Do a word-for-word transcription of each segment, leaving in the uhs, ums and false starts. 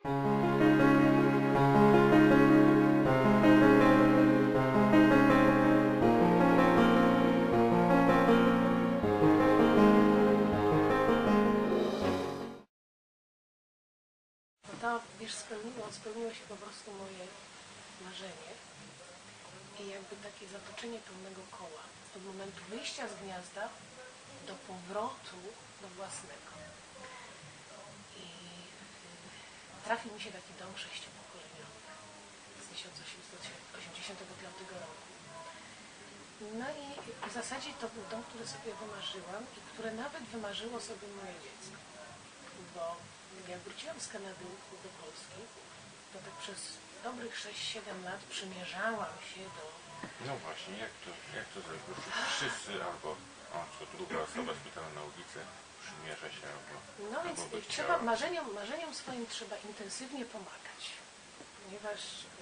To, wiesz, spełniło, spełniło się po prostu moje marzenie i jakby takie zatoczenie pełnego koła. Od momentu wyjścia z gniazda do powrotu do własnego. I y, trafił mi się taki dom sześciopokoleniowy z tysiąc osiemset osiemdziesiątego piątego roku. No i w zasadzie to był dom, który sobie wymarzyłam i które nawet wymarzyło sobie moje dziecko. Bo jak wróciłam z Kanady do Polski, to tak przez dobrych sześć siedem lat przymierzałam się do... No właśnie, jak to, jak to zrobić? Bo wszyscy albo, o, co druga osoba spytana na ulicy, przymierza się albo... No albo więc by trzeba, marzeniom, marzeniom swoim trzeba intensywnie pomagać, ponieważ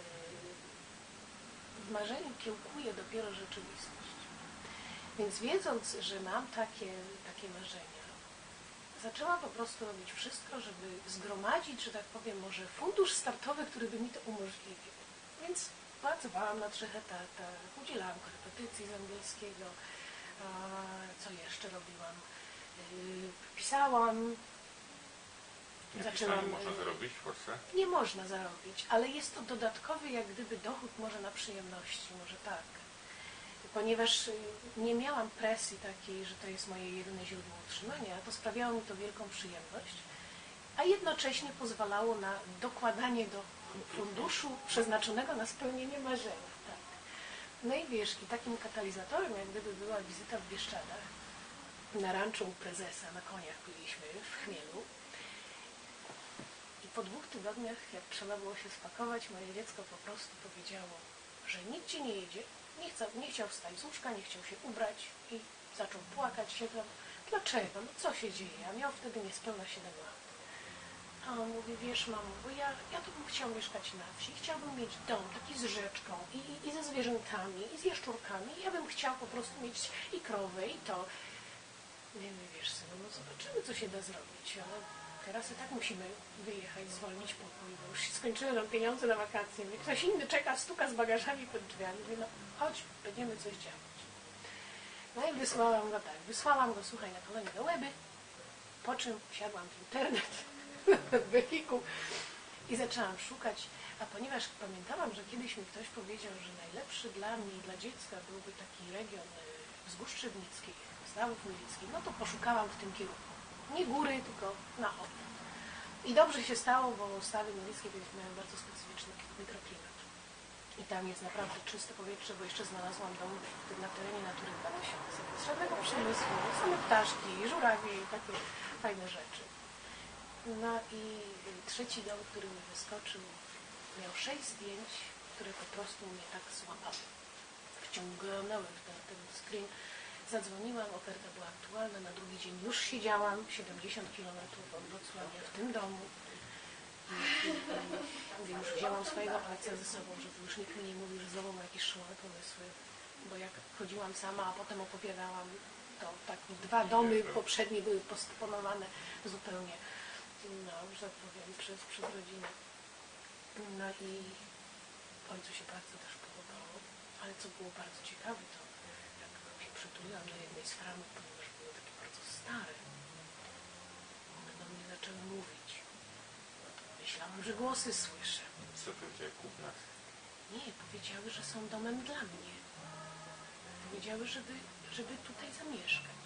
yy, w marzeniu kiełkuje dopiero rzeczywistość. Więc wiedząc, że mam takie, takie marzenia, zaczęłam po prostu robić wszystko, żeby zgromadzić, że tak powiem, może fundusz startowy, który by mi to umożliwił. Więc pracowałam na trzech etatach, udzielałam korepetycji z angielskiego, co jeszcze robiłam, pisałam, Nie zaczęłam... można zarobić w Polsce? Nie można zarobić, ale jest to dodatkowy jak gdyby dochód może na przyjemności, może tak. Ponieważ nie miałam presji takiej, że to jest moje jedyne źródło utrzymania, to sprawiało mi to wielką przyjemność, a jednocześnie pozwalało na dokładanie do funduszu przeznaczonego na spełnienie marzenia. Tak. No i wiesz, i takim katalizatorem jak gdyby była wizyta w Bieszczadach, na ranczu u prezesa, na koniach byliśmy w chmielu. I po dwóch tygodniach, jak trzeba było się spakować, moje dziecko po prostu powiedziało, że nigdzie nie jedzie, nie, chce, nie chciał wstać z łóżka, nie chciał się ubrać i zaczął płakać się tam. Dlaczego? No co się dzieje? A miał wtedy niespełna siedem lat. A on mówi, wiesz mamo, bo ja, ja tu bym chciał mieszkać na wsi, chciałbym mieć dom taki z rzeczką i, i ze zwierzętami, i z jaszczurkami. Ja bym chciał po prostu mieć i krowę, i to. Nie wiem, wiesz synu, no zobaczymy, co się da zrobić, ale teraz i tak musimy wyjechać, zwolnić pokój, bo już skończyły nam pieniądze na wakacje. Ktoś inny czeka, stuka z bagażami pod drzwiami. Mówię, no chodź, będziemy coś działać. No i wysłałam go tak, wysłałam go, słuchaj, na kolonie do Łeby, po czym wsiadłam w internet, w wehikuł i zaczęłam szukać, a ponieważ pamiętałam, że kiedyś mi ktoś powiedział, że najlepszy dla mnie i dla dziecka byłby taki region wzgórz Trzebnickich, Stawów Milickich, no to poszukałam w tym kierunku. Nie góry, tylko na odwrót. I dobrze się stało, bo Stawy Milickie mają bardzo specyficzny mikroklimat. I tam jest naprawdę czyste powietrze, bo jeszcze znalazłam dom na terenie Natury dwa tysiące. Bez żadnego przemysłu, same ptaszki, żurawie i takie fajne rzeczy. No i trzeci dom, który mi wyskoczył, miał sześć zdjęć, które po prostu mnie tak złapały. Wciągnęły w ten, ten screen. Zadzwoniłam, oferta była aktualna, na drugi dzień już siedziałam siedemdziesiąt kilometrów od Wrocławia w tym domu. I, i, i już wzięłam swojego ojca ze sobą, żeby już nikt mi nie mówił, że znowu ma jakieś szalone pomysły. Bo jak chodziłam sama, a potem opowiadałam, to tak dwa domy poprzednie były postponowane zupełnie, no, że tak powiem, przez, przez rodzinę. No i ojcu się bardzo też podobało, ale co było bardzo ciekawe, to jak się przytuliłam do jednej z framek, ponieważ były takie bardzo stare, one do mnie zaczęły mówić. Myślałam, że głosy słyszę. Co powiedziały kupna? Nie, powiedziały, że są domem dla mnie. Powiedziały, żeby, żeby tutaj zamieszkać.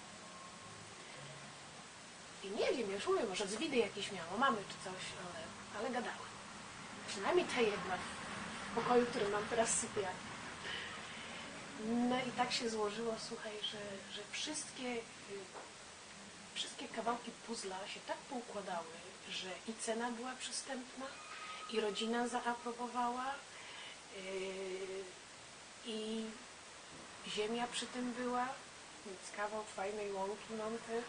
I nie wiem, już mówię, może zwidy jakieś miało, mamy czy coś, ale, ale gadały. Przynajmniej ta jedna w pokoju, który mam teraz sypialnię. No i tak się złożyło, słuchaj, że, że wszystkie, wszystkie kawałki puzzla się tak poukładały, że i cena była przystępna, i rodzina zaaprobowała, yy, i ziemia przy tym była, więc kawał fajnej łąki mam też.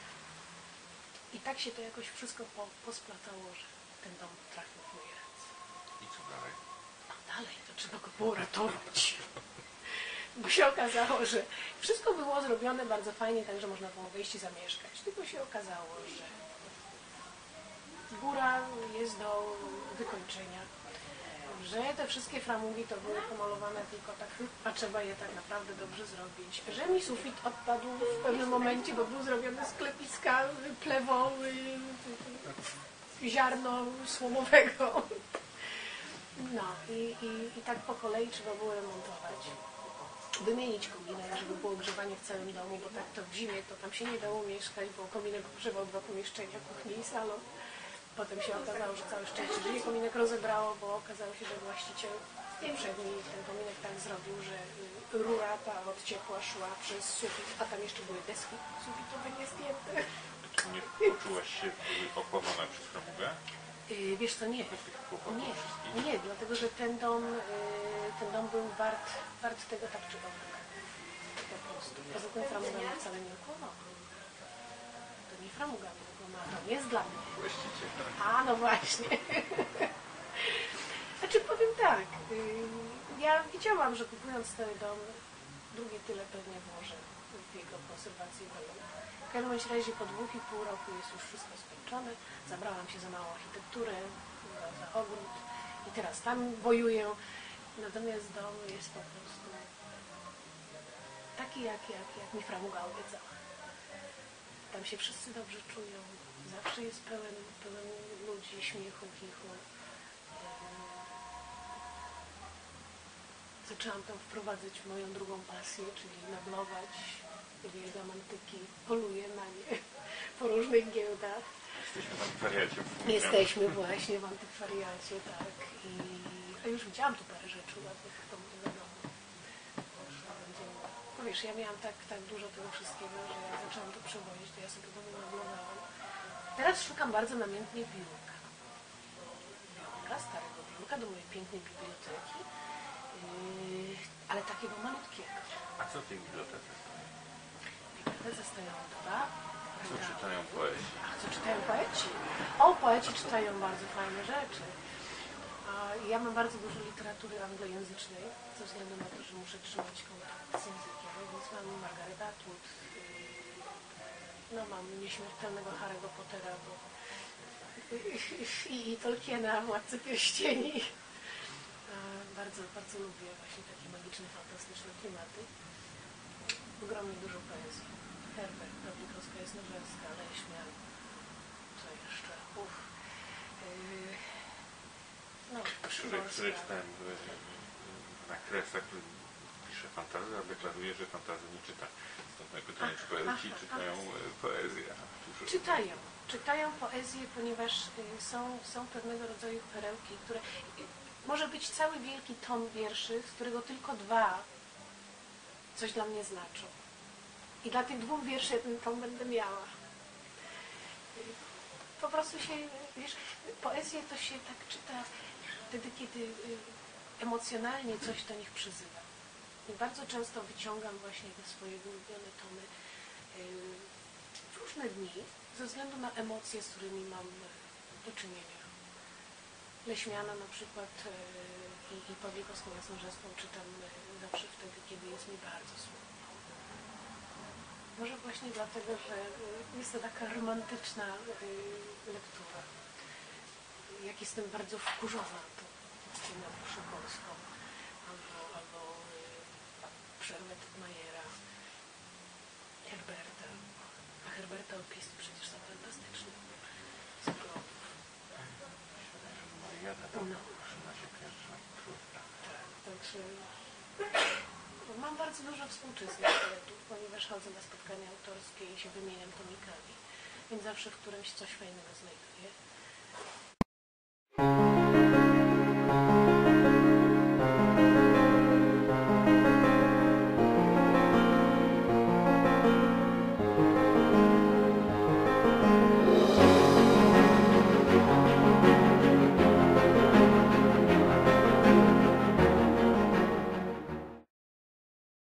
I tak się to jakoś wszystko po, posplatało, że ten dom trafił w moje ręce. I co dalej? No dalej, to trzeba go było ratować. Bo się okazało, że wszystko było zrobione bardzo fajnie, tak że można było wejść i zamieszkać. Tylko się okazało, że góra jest do wykończenia. Że te wszystkie framugi to były pomalowane tylko tak, a trzeba je tak naprawdę dobrze zrobić. Że mi sufit odpadł w pewnym momencie, bo był zrobiony z klepiska plewą, ziarno słomowego. No i, i, i tak po kolei trzeba było remontować. Wymienić kominek, żeby było ogrzewanie w całym domu, bo tak to w zimie to tam się nie dało mieszkać, bo kominek ogrzewał dwa pomieszczenia, kuchnię i salon. Potem się okazało, że całe szczęście, że się kominek rozebrało, bo okazało się, że właściciel poprzedni ten kominek tak zrobił, że rura ta od ciepła szła przez sufit, a tam jeszcze były deski sufitowe niezdjęte. To nie poczułaś się okłamana przez framugę? Yy, wiesz co, nie. Nie, nie, dlatego że ten dom, yy, ten dom był wart, wart tego tak czy owak. Po prostu. Poza tym framuga mnie wcale nie okłamała. To nie framuga mnie okłamała, to nie jest dla mnie. Właściciel. A, no właśnie. Znaczy powiem tak, yy, ja widziałam, że kupując ten dom, drugie tyle pewnie włożę w jego konserwację domu. W każdym razie po dwóch i pół roku jest już wszystko skończone. Zabrałam się za małą architekturę, za, za ogród i teraz tam wojuję. Natomiast dom jest po prostu taki, jak, jak, jak mi framuga obiecała. Tam się wszyscy dobrze czują. Zawsze jest pełen, pełen ludzi, śmiechu, kichu. Zaczęłam tam wprowadzać moją drugą pasję, czyli meblować. Uwielbiam antyki, poluję na nie po różnych giełdach. Jesteśmy w antykwariacie. Jesteśmy właśnie w antykwariacie, tak. I a już widziałam tu parę rzeczy ładnych w domu. No wiesz, ja miałam tak, tak dużo tego wszystkiego, że jak zaczęłam to przewozić, to ja sobie domu meblowałam. Teraz szukam bardzo namiętnie biurka. Biurka, starego biurka do mojej pięknej biblioteki, yy, ale takiego malutkiego. A co w tej bibliotece stoi? W bibliotece stoją dwa Co regały. czytają poeci? A co czytają poeci? O, poeci czytają bardzo fajne rzeczy. A ja mam bardzo dużo literatury anglojęzycznej, ze względu na to, że muszę trzymać kontakt z językiem, więc mam Margaret Atwood, no mam nieśmiertelnego Harry'ego Pottera, bo i, i Tolkiena, Władcy Pierścieni. Bardzo, bardzo lubię właśnie takie magiczne, fantastyczne klimaty. Ogromnie dużo poezji. Herbert, Pawlikowska, Jasnorzewska, Leśmian, co jeszcze? Uf. Yy, no, Które, które czytałem na Kresach, który pisze fantazję, a deklaruje, że fantazję nie czyta. Stąd moje pytanie, czy poeci czytają poezję? Czytają. Czytają poezję, ponieważ y, są, są pewnego rodzaju perełki, które... Y, może być cały wielki tom wierszy, z którego tylko dwa coś dla mnie znaczą. I dla tych dwóch wierszy ten tom będę miała. Y, po prostu się, wiesz, poezję to się tak czyta wtedy, kiedy y, emocjonalnie coś do nich przyzywa. I bardzo często wyciągam właśnie te swoje ulubione tomy y, w różne dni, ze względu na emocje, z którymi mam do czynienia. Leśmiana na przykład y, i, i Pawlikowską Jasnorzewską czytam y, zawsze wtedy, kiedy jest mi bardzo smutno. Może właśnie dlatego, że y, jest to taka romantyczna y, lektura. Jak jestem bardzo wkurzona, to wspominam Duszę Polską albo, albo y, Przerwę Tytmajera, Herberta. A Herberta opisy przecież są fantastyczne. Z Oglądów. Ja tam No. trzyma się pierwsza krótka. Tak, także mam bardzo dużo współczesnych poetów, ponieważ chodzę na spotkania autorskie i się wymieniam tomikami, więc zawsze w którymś coś fajnego znajduję.